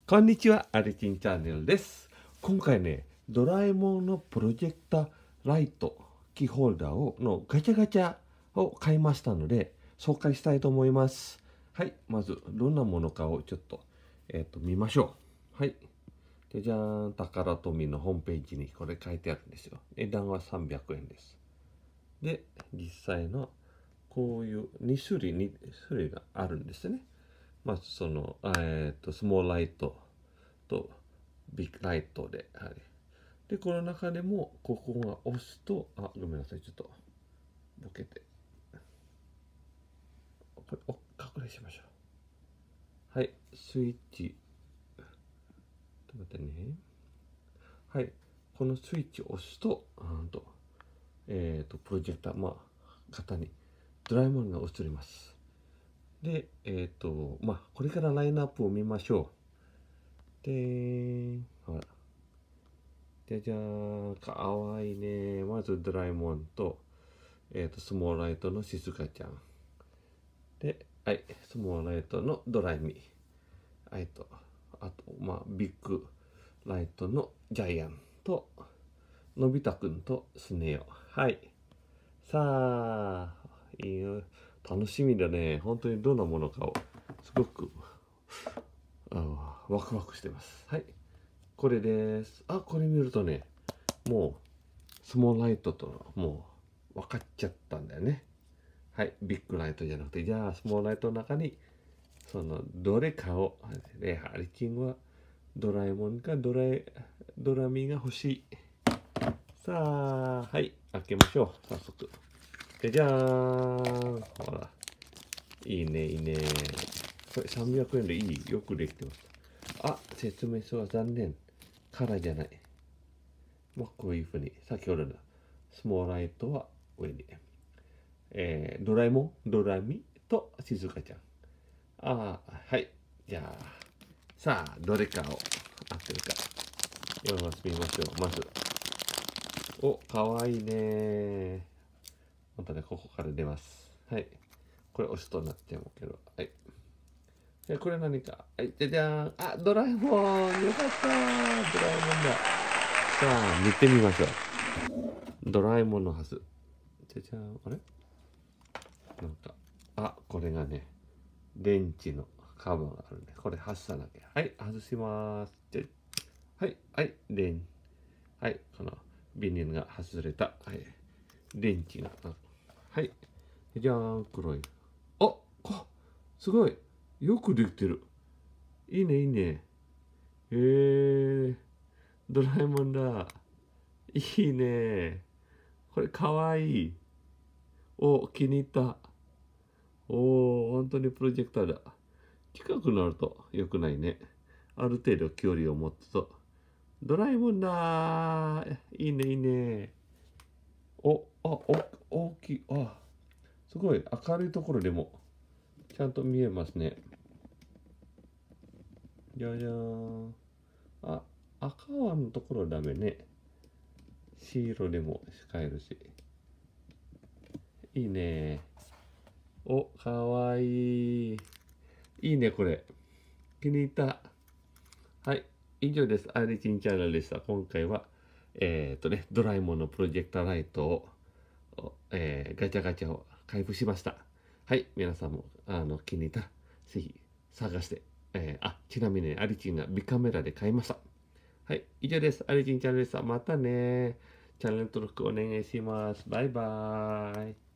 こんにちは、アリチンチャンネルです。今回ね、ドラえもんのプロジェクターライトキーホルダーのガチャガチャを買いましたので、紹介したいと思います。はい、まずどんなものかをちょっと、見ましょう。はい。じゃーん、宝富のホームページにこれ書いてあるんですよ。値段は300円です。で、実際のこういう2種類があるんですね。まずその、スモールライトとビッグライトで、はい。で、この中でも、ここが押すと、ごめんなさい、ちょっと、ボケて。これ、拡大しましょう。はい、スイッチ。ちょっと待ってね。はい、このスイッチを押すと、プロジェクター、型にドラえもんが映ります。で、これからラインナップを見ましょう。で、ほら。じゃじゃーん、かわいいね。まずドラえもんと、スモールライトのしずかちゃん。で、はい、スモールライトのドラえみ。あと、ビッグライトのジャイアンと、のび太くんとスネ夫。はい。さあ、いいよ。楽しみだね。本当にどんなものかを、すごく、ワクワクしてます。はい。これです。これ見るとね、もう、スモールライトともう分かっちゃったんだよね。はい、ビッグライトじゃなくて、じゃあ、スモールライトの中に、その、どれかを、ハリキンはドラえもんかドラミが欲しい。さあ、はい、開けましょう、早速。じゃーん。ほら。いいね、いいね。これ300円でいい。よくできてます。説明書は残念。カラーじゃない。こういうふうに、先ほどのスモールライトは上に。ドラえもん、ドラミとしずかちゃん。はい。じゃあ、さあ、どれかを合ってるか。見ましょう。まず。かわいいね。またね、ここから出ます。はい。これ押すとなっちゃうけど。はい。これ何か。はい。じゃじゃーん。ドラえもん。よかった。ドラえもんだ。さあ、見てみましょう。ドラえもんのはず。じゃじゃーん。あれなんか、これがね、電池のカバーがあるね。これ外さなきゃ。はい、外します。はい、はい、はい、このビニールが外れた。はい、電池が。はい、じゃーん、黒い。すごい。よくできてる。いいね、いいね。ドラえもんだ。いいね。これかわいい。気に入った。本当にプロジェクターだ。近くなると良くないね。ある程度距離を持つと。ドラえもんだー。いいね、いいね。大きい。すごい。明るいところでもちゃんと見えますね。じゃじゃーん。赤はのところダメね。白でも使えるし。いいね。かわいい。いいね、これ。気に入った。はい。以上です。アリチンチャンネルでした。今回は、ドラえもんのプロジェクターライトを、ガチャガチャを開封しました。はい。皆さんも、気に入ったら、ぜひ探して。ちなみに、アリチンがビカメラで買いました。はい。以上です。アリチンチャンネルでした。またね。チャンネル登録お願いします。バイバーイ。